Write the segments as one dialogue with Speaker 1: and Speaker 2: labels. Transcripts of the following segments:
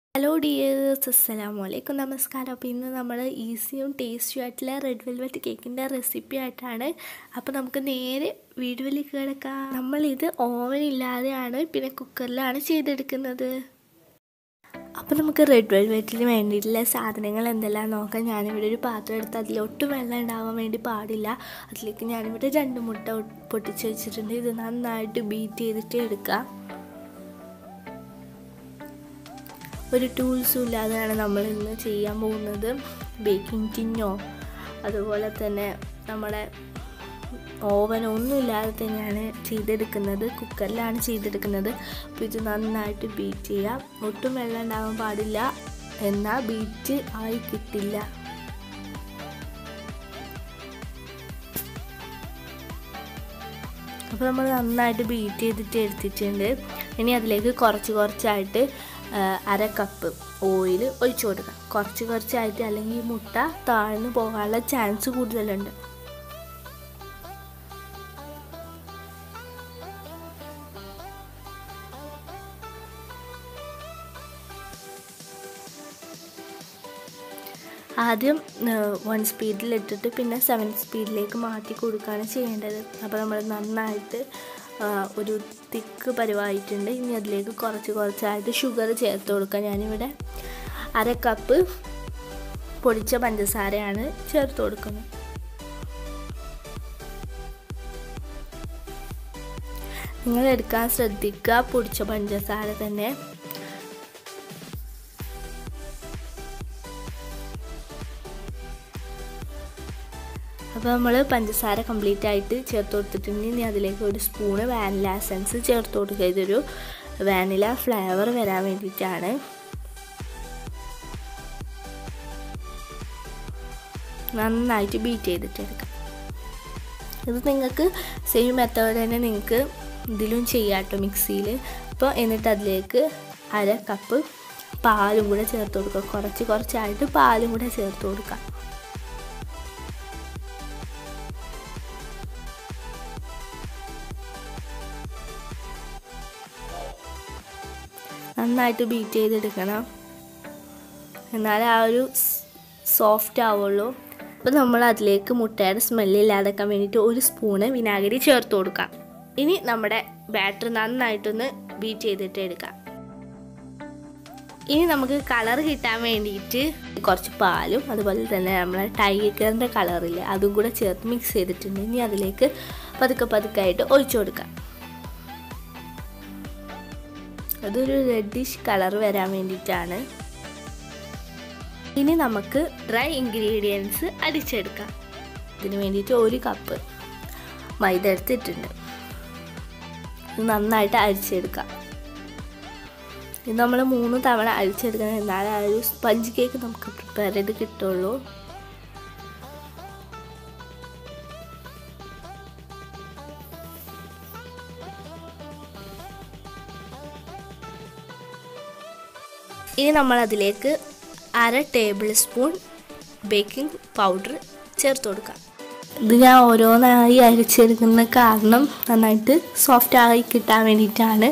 Speaker 1: Hello dears, അസ്സലാമലൈക്കും, നമസ്കാരം. അപ്പോൾ ഇന്ന് നമ്മൾ ഈസിയും ടേസ്റ്റിയും ആയിട്ടുള്ള റെഡ് വെൽവെറ്റ് കേക്കിൻ്റെ റെസിപ്പി ആയിട്ടാണ്. അപ്പോൾ നമുക്ക് നേരെ വീഡിയോയിലേക്ക് കിടക്കാം. നമ്മളിത് ഓവൻ ഇല്ലാതെയാണ്, പിന്നെ കുക്കറിലാണ് ചെയ്തെടുക്കുന്നത്. അപ്പോൾ നമുക്ക് റെഡ് വെൽവെറ്റിന് വേണ്ടിയിട്ടുള്ള സാധനങ്ങൾ എന്തെല്ലാം നോക്കാം. ഞാനിവിടെ ഒരു പാത്രം എടുത്ത് അതിലൊട്ടും വെള്ളം ഉണ്ടാവാൻ വേണ്ടി പാടില്ല. അതിലേക്ക് ഞാനിവിടെ 2 മുട്ട പൊട്ടിച്ച് വെച്ചിട്ടുണ്ട്. ഇത് നന്നായിട്ട് ബീറ്റ് ചെയ്തിട്ട് എടുക്കാം. ഒരു ടൂൾസും ഇല്ലാതെയാണ് നമ്മൾ ഇന്ന് ചെയ്യാൻ പോകുന്നത്. ബേക്കിംഗ് ടിന്നോ അതുപോലെ തന്നെ നമ്മുടെ ഓവനോ ഒന്നും ഇല്ലാതെ തന്നെയാണ് ചെയ്തെടുക്കുന്നത്. കുക്കറിലാണ് ചെയ്തെടുക്കുന്നത്. അപ്പോൾ ഇത് നന്നായിട്ട് ബീറ്റ് ചെയ്യാം. ഒട്ടും വെള്ളം ഉണ്ടാവാൻ പാടില്ല, എന്നാൽ ബീറ്റ് ആയി കിട്ടില്ല. അപ്പോൾ നമ്മൾ നന്നായിട്ട് ബീറ്റ് ചെയ്തിട്ട് എടുത്തിട്ടുണ്ട്. ഇനി അതിലേക്ക് കുറച്ചായിട്ട് 1/2 കപ്പ് ഓയിൽ ഒഴിച്ചു കൊടുക്കാം. കുറച്ചായിട്ട്, അല്ലെങ്കിൽ ഈ മുട്ട താഴ്ന്നു പോകാനുള്ള ചാൻസ് കൂടുതലുണ്ട്. ആദ്യം 1 സ്പീഡിലിട്ടിട്ട് പിന്നെ 7 സ്പീഡിലേക്ക് മാറ്റി കൊടുക്കുകയാണ് ചെയ്യേണ്ടത്. അപ്പോൾ നമ്മൾ നന്നായിട്ട് ഒരു തിക്ക് പരിവായിട്ടുണ്ട്. ഇനി അതിലേക്ക് കുറച്ചായിട്ട് ഷുഗർ ചേർത്ത് കൊടുക്കാം. ഞാനിവിടെ 1/2 കപ്പ് പൊടിച്ച പഞ്ചസാരയാണ് ചേർത്ത് കൊടുക്കുന്നത്. നിങ്ങൾ എടുക്കാൻ ശ്രദ്ധിക്കുക, പൊടിച്ച പഞ്ചസാര തന്നെ. അപ്പോൾ നമ്മൾ പഞ്ചസാര കംപ്ലീറ്റ് ആയിട്ട് ചേർത്ത് കൊടുത്തിട്ടുണ്ട്. ഇനി അതിലേക്ക് 1 സ്പൂണ് വാനില എസൻസ് ചേർത്ത് കൊടുക്കുക. ഇതൊരു വാനില ഫ്ലേവർ വരാൻ വേണ്ടിയിട്ടാണ്. നന്നായിട്ട് ബീറ്റ് ചെയ്തിട്ടെടുക്കാം. ഇത് നിങ്ങൾക്ക് സെയിം മെത്തേഡ് തന്നെ നിങ്ങൾക്ക് ഇതിലും ചെയ്യാം കേട്ടോ, മിക്സിയിൽ. അപ്പോൾ എന്നിട്ട് അതിലേക്ക് 1/2 കപ്പ് പാലും കൂടെ ചേർത്ത് കൊടുക്കുക. കുറച്ചായിട്ട് പാലും കൂടെ ചേർത്ത് കൊടുക്കാം. നന്നായിട്ട് ബീറ്റ് ചെയ്തെടുക്കണം, എന്നാലേ ആ ഒരു സോഫ്റ്റ് ആവുള്ളൂ. അപ്പോൾ നമ്മൾ അതിലേക്ക് മുട്ടയുടെ സ്മെല്ലില്ലാതാക്കാൻ വേണ്ടിയിട്ട് 1 സ്പൂണ് വിനാഗിരി ചേർത്ത് കൊടുക്കാം. ഇനി നമ്മുടെ ബാറ്റർ നന്നായിട്ടൊന്ന് ബീറ്റ് ചെയ്തിട്ട് എടുക്കാം. ഇനി നമുക്ക് കളർ കിട്ടാൻ വേണ്ടിയിട്ട് കുറച്ച് പാലും അതുപോലെ തന്നെ നമ്മളെ ടൈഗറിൻ്റെ കളറില്ലേ അതും കൂടെ ചേർത്ത് മിക്സ് ചെയ്തിട്ടുണ്ട്. ഇനി അതിലേക്ക് പതുക്കെ ഒഴിച്ചു കൊടുക്കാം. അതൊരു റെഡിഷ് കളർ വരാൻ വേണ്ടിയിട്ടാണ്. ഇനി നമുക്ക് ഡ്രൈ ഇൻഗ്രീഡിയൻസ് അടിച്ചെടുക്കാം. ഇതിന് വേണ്ടിയിട്ട് 1 കപ്പ് മൈദ എടുത്തിട്ടുണ്ട്. ഇത് നന്നായിട്ട് അരിച്ചെടുക്കാം. ഇത് നമ്മൾ 3 തവണ അരിച്ചെടുക്കണം, എന്നാലേ ആ ഒരു സ്പഞ്ച് കേക്ക് നമുക്ക് പ്രിപ്പയർ ചെയ്ത് കിട്ടുള്ളൂ. ഇനി നമ്മൾ അതിലേക്ക് 1/2 ടേബിൾ സ്പൂൺ ബേക്കിംഗ് പൗഡർ ചേർത്ത് കൊടുക്കാം. ഇത് ഞാൻ ഓരോന്നായി അരിച്ചെടുക്കുന്ന കാരണം നന്നായിട്ട് സോഫ്റ്റ് ആയി കിട്ടാൻ വേണ്ടിയിട്ടാണ്.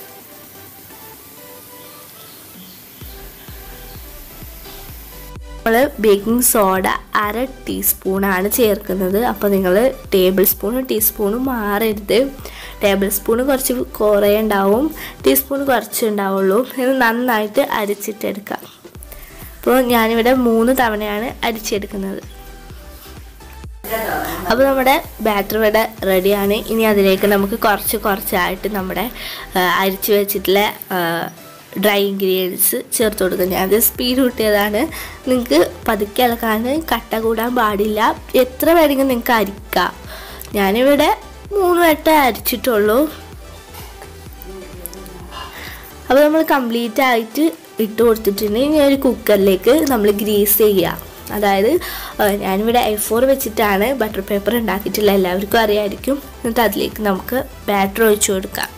Speaker 1: നമ്മൾ ബേക്കിംഗ് സോഡ 1/2 ടീസ്പൂണാണ് ചേർക്കുന്നത്. അപ്പോൾ നിങ്ങൾ ടേബിൾ സ്പൂണും ടീസ്പൂണും മാറരുത്. ടേബിൾ സ്പൂണ് കുറച്ച് കുറേ ഉണ്ടാവും, ടീസ്പൂൺ കുറച്ച് ഉണ്ടാവുള്ളൂ. ഇത് നന്നായിട്ട് അരിച്ചിട്ടെടുക്കാം. അപ്പോൾ ഞാനിവിടെ 3 തവണയാണ് അരിച്ചെടുക്കുന്നത്. അപ്പോൾ നമ്മുടെ ബാറ്റർ ഇവിടെ റെഡിയാണ്. ഇനി അതിലേക്ക് നമുക്ക് കുറച്ചായിട്ട് നമ്മുടെ അരിച്ച് വെച്ചിട്ടുള്ള ഡ്രൈ ഇൻഗ്രീഡിയൻസ് ചേർത്ത് കൊടുക്കുക. ഞാനത് സ്പീഡ് കൂട്ടിയതാണ്. നിങ്ങൾക്ക് പതുക്കെ ഇളക്കാൻ, കട്ട കൂടാൻ പാടില്ല. എത്ര വേണമെങ്കിലും നിങ്ങൾക്ക് അരിക്കാം. ഞാനിവിടെ 3 വട്ടം അരിച്ചിട്ടുള്ളൂ. അപ്പോൾ നമ്മൾ കംപ്ലീറ്റ് ആയിട്ട് ഇട്ട് കൊടുത്തിട്ടുണ്ട്. ഇനി ഒരു കുക്കറിലേക്ക് നമ്മൾ ഗ്രീസ് ചെയ്യുക. അതായത് ഞാനിവിടെ A4 വെച്ചിട്ടാണ് ബട്ടർ പേപ്പർ ഉണ്ടാക്കിയിട്ടില്ല, എല്ലാവർക്കും അറിയാമായിരിക്കും. എന്നിട്ട് അതിലേക്ക് നമുക്ക് ബാറ്റർ ഒഴിച്ചു കൊടുക്കാം.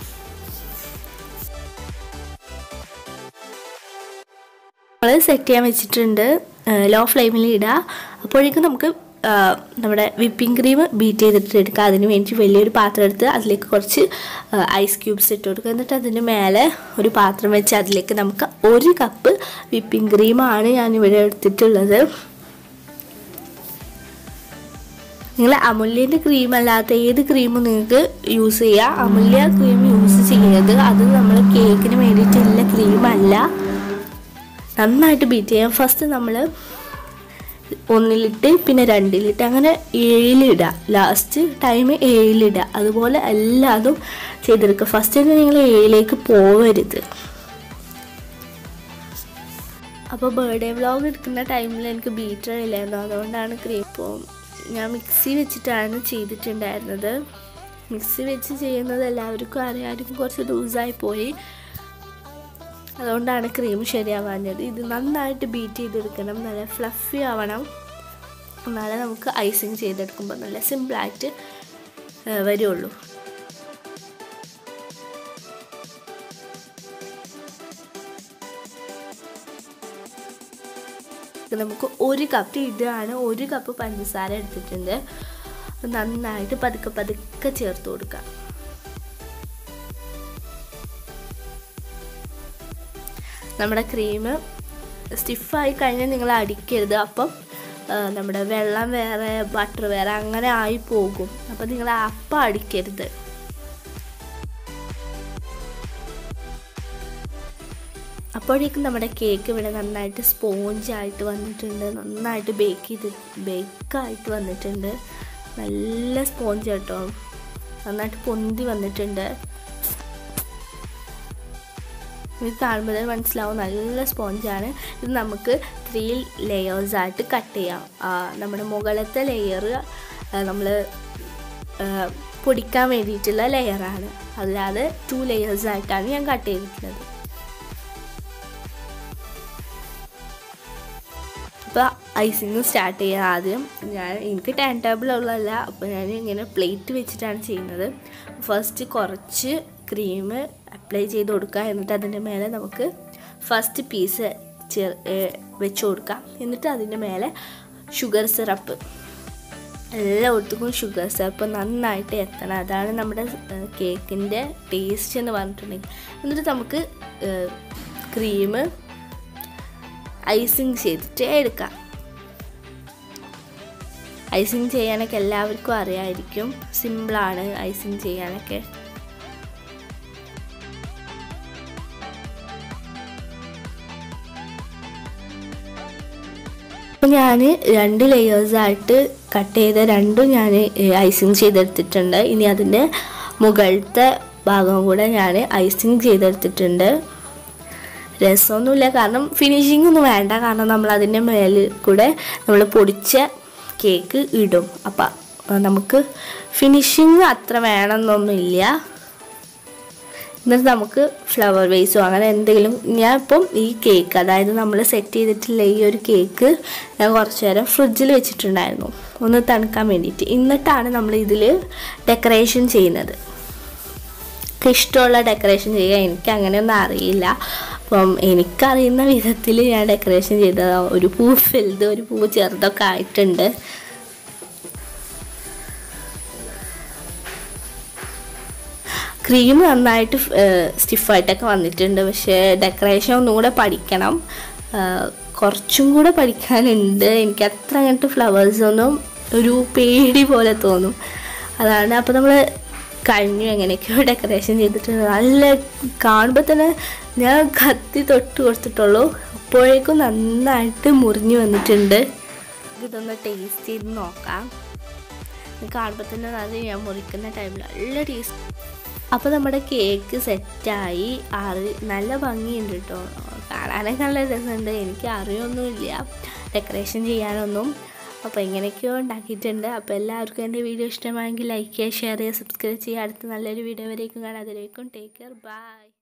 Speaker 1: നമ്മൾ സെറ്റ് ചെയ്യാൻ വെച്ചിട്ടുണ്ട്. ലോ ഫ്ലെയിമിൽ ഇടുക. അപ്പോഴേക്കും നമുക്ക് നമ്മുടെ വിപ്പിംഗ് ക്രീം ബീറ്റ് ചെയ്തിട്ട് എടുക്കുക. അതിന് വേണ്ടി വലിയൊരു പാത്രം എടുത്ത് അതിലേക്ക് കുറച്ച് ഐസ് ക്യൂബ്സ് ഇട്ട് കൊടുക്കുക. എന്നിട്ട് അതിന് മേലെ ഒരു പാത്രം വെച്ച് അതിലേക്ക് നമുക്ക് 1 കപ്പ് വിപ്പിംഗ് ക്രീമാണ് ഞാനിവിടെ എടുത്തിട്ടുള്ളത്. നിങ്ങൾ അമുല്യൻ്റെ ക്രീം അല്ലാത്ത ഏത് ക്രീമും നിങ്ങൾക്ക് യൂസ് ചെയ്യാം. അമുല്യ ക്രീം യൂസ് ചെയ്യരുത്, അത് നമ്മൾ കേക്കിന് വേണ്ടിയിട്ടുള്ള ക്രീമല്ല. നന്നായിട്ട് ബീറ്റ് ചെയ്യാം. ഫസ്റ്റ് നമ്മൾ 1 പിന്നെ 2 അങ്ങനെ 7 ലാസ്റ്റ് ടൈം 7 അതുപോലെ എല്ലാതും ചെയ്തെടുക്കുക. ഫസ്റ്റ് തന്നെ നിങ്ങൾ 7 പോവരുത്. അപ്പോൾ ബർത്ത്ഡേ വ്ളോഗ് എടുക്കുന്ന ടൈമിൽ എനിക്ക് ബീറ്റർ ഇല്ലായിരുന്നു, അതുകൊണ്ടാണ് ക്രീം. ഇപ്പോൾ ഞാൻ മിക്സി വെച്ചിട്ടാണ് ചെയ്തിട്ടുണ്ടായിരുന്നത്. മിക്സി വെച്ച് ചെയ്യുന്നത് എല്ലാവർക്കും അറിയാമായിരിക്കും, കുറച്ച് ലൂസായി പോയി, അതുകൊണ്ടാണ് ക്രീം ശരിയാവാഞ്ഞത്. ഇത് നന്നായിട്ട് ബീറ്റ് ചെയ്തെടുക്കണം, നല്ല ഫ്ലഫി ആവണം, എന്നാലേ നമുക്ക് ഐസിങ് ചെയ്തെടുക്കുമ്പോൾ നല്ല സിമ്പിളായിട്ട് വരുള്ളൂ. നമുക്ക് 1 കപ്പ് ഇതാണ്, 1 കപ്പ് പഞ്ചസാര എടുത്തിട്ടുണ്ട്. നന്നായിട്ട് പതുക്കെ ചേർത്ത് കൊടുക്കാം. നമ്മുടെ ക്രീം സ്റ്റിഫായി കഴിഞ്ഞാൽ നിങ്ങൾ അടിക്കരുത്. അപ്പം നമ്മുടെ വെള്ളം വേറെ ബട്ടർ വേറെ അങ്ങനെ ആയി പോകും. അപ്പം നിങ്ങൾ അപ്പം അടിക്കരുത്. അപ്പോഴേക്കും നമ്മുടെ കേക്ക് ഇവിടെ നന്നായിട്ട് സ്പോഞ്ചായിട്ട് വന്നിട്ടുണ്ട്, നന്നായിട്ട് ബേക്കായിട്ട് വന്നിട്ടുണ്ട്. നല്ല സ്പോഞ്ച് കേട്ടോ, നന്നായിട്ട് പൊന്തി വന്നിട്ടുണ്ട്. ഇത് കാണുമ്പോൾ തന്നെ മനസ്സിലാവും നല്ല സ്പോഞ്ചാണ്. ഇത് നമുക്ക് 3 ലെയേഴ്സായിട്ട് കട്ട് ചെയ്യാം. നമ്മുടെ മുകളിലത്തെ ലെയർ നമ്മൾ പൊടിക്കാൻ വേണ്ടിയിട്ടുള്ള ലെയറാണ്, അല്ലാതെ 2 ലെയേഴ്സായിട്ടാണ് ഞാൻ കട്ട് ചെയ്തിട്ടുള്ളത്. അപ്പോൾ ഐസിങ് സ്റ്റാർട്ട് ചെയ്യാൻ ആദ്യം എനിക്ക് ടൈം ടേബിൾ ഉള്ളതല്ല, അപ്പോൾ ഞാൻ ഇങ്ങനെ പ്ലേറ്റ് വെച്ചിട്ടാണ് ചെയ്യുന്നത്. ഫസ്റ്റ് കുറച്ച് ക്രീം അപ്ലൈ ചെയ്ത് കൊടുക്കുക. എന്നിട്ട് അതിൻ്റെ മേലെ നമുക്ക് ഫസ്റ്റ് പീസ് വെച്ച് കൊടുക്കാം. എന്നിട്ട് അതിൻ്റെ മേലെ ഷുഗർ സിറപ്പ്, എല്ലായിടത്തും ഷുഗർ സിറപ്പ് നന്നായിട്ട് എത്തണം. അതാണ് നമ്മുടെ കേക്കിൻ്റെ ടേസ്റ്റ് എന്ന് പറഞ്ഞിട്ടുണ്ടെങ്കിൽ. എന്നിട്ട് നമുക്ക് ക്രീം ഐസിങ് ചെയ്തിട്ട് എടുക്കാം. ഐസിങ് ചെയ്യാനൊക്കെ എല്ലാവർക്കും അറിയാമായിരിക്കും, സിമ്പിളാണ് ഐസിങ് ചെയ്യാനൊക്കെ. അപ്പോൾ ഞാൻ 2 ലെയേഴ്സായിട്ട് കട്ട് ചെയ്ത 2 ഞാൻ ഐസിങ് ചെയ്തെടുത്തിട്ടുണ്ട്. ഇനി അതിൻ്റെ മുകളിലത്തെ ഭാഗം കൂടെ ഞാൻ ഐസിങ് ചെയ്തെടുത്തിട്ടുണ്ട്. രസമൊന്നുമില്ല, കാരണം ഫിനിഷിംഗ് ഒന്നും വേണ്ട, കാരണം നമ്മൾ അതിൻ്റെ മേലിൽ കൂടെ നമ്മൾ പൊടിച്ച കേക്ക് ഇടും. അപ്പം നമുക്ക് ഫിനിഷിങ് അത്ര വേണമെന്നൊന്നുമില്ല. എന്നിട്ട് നമുക്ക് ഫ്ലവർ വേസോ അങ്ങനെ എന്തെങ്കിലും, ഞാൻ ഇപ്പം ഈ കേക്ക്, അതായത് നമ്മൾ സെറ്റ് ചെയ്തിട്ടുള്ള ഈ ഒരു കേക്ക് ഞാൻ കുറച്ച് നേരം ഫ്രിഡ്ജിൽ വെച്ചിട്ടുണ്ടായിരുന്നു ഒന്ന് തണുക്കാൻ വേണ്ടിയിട്ട്. എന്നിട്ടാണ് നമ്മൾ ഇതിൽ ഡെക്കറേഷൻ ചെയ്യുന്നത്. ഇഷ്ടമുള്ള ഡെക്കറേഷൻ ചെയ്യുക, എനിക്ക് അങ്ങനെയൊന്നും അറിയില്ല. അപ്പം എനിക്കറിയുന്ന വിധത്തിൽ ഞാൻ ഡെക്കറേഷൻ ചെയ്തത്, ഒരു പൂ വലുത് ഒരു പൂ ചെറുതൊക്കെ ആയിട്ടുണ്ട്. ക്രീം നന്നായിട്ട് സ്റ്റിഫായിട്ടൊക്കെ വന്നിട്ടുണ്ട്. പക്ഷേ ഡെക്കറേഷൻ ഒന്നും കൂടെ പഠിക്കണം, കുറച്ചും കൂടെ പഠിക്കാനുണ്ട്. എനിക്ക് അത്ര അങ്ങനത്തെ ഫ്ലവേഴ്സൊന്നും ഒരു പേടി പോലെ തോന്നും, അതാണ്. അപ്പോൾ നമ്മൾ കഴിഞ്ഞു എങ്ങനെയൊക്കെയോ ഡെക്കറേഷൻ ചെയ്തിട്ടുണ്ട്. നല്ല കാണുമ്പോൾ തന്നെ ഞാൻ കത്തി തൊട്ട് കൊടുത്തിട്ടുള്ളൂ, അപ്പോഴേക്കും നന്നായിട്ട് മുറിഞ്ഞു വന്നിട്ടുണ്ട്. ഇതൊന്ന് ടേസ്റ്റ് ചെയ്ത് നോക്കാം. കാണുമ്പോൾ തന്നെ അത് ഞാൻ മുറിക്കുന്ന ടൈമിൽ നല്ല ടേസ്റ്റ്. അപ്പോൾ നമ്മുടെ കേക്ക് സെറ്റായി നല്ല ഭംഗിയുണ്ട് കേട്ടോ, കാണാനൊക്കെ നല്ല രസമുണ്ട്. എനിക്ക് അറിയൊന്നുമില്ല ഡെക്കറേഷൻ ചെയ്യാനൊന്നും. അപ്പോൾ ഇങ്ങനെയൊക്കെയോ ഉണ്ടാക്കിയിട്ടുണ്ട്. അപ്പോൾ എല്ലാവർക്കും എൻ്റെ വീഡിയോ ഇഷ്ടമായെങ്കിൽ ലൈക്ക് ചെയ്യുക, ഷെയർ ചെയ്യുക, സബ്സ്ക്രൈബ് ചെയ്യുക. അടുത്ത നല്ലൊരു വീഡിയോ വരേക്കും കാണാം. അതിലേക്കും ടേക്ക് കെയർ, ബൈ.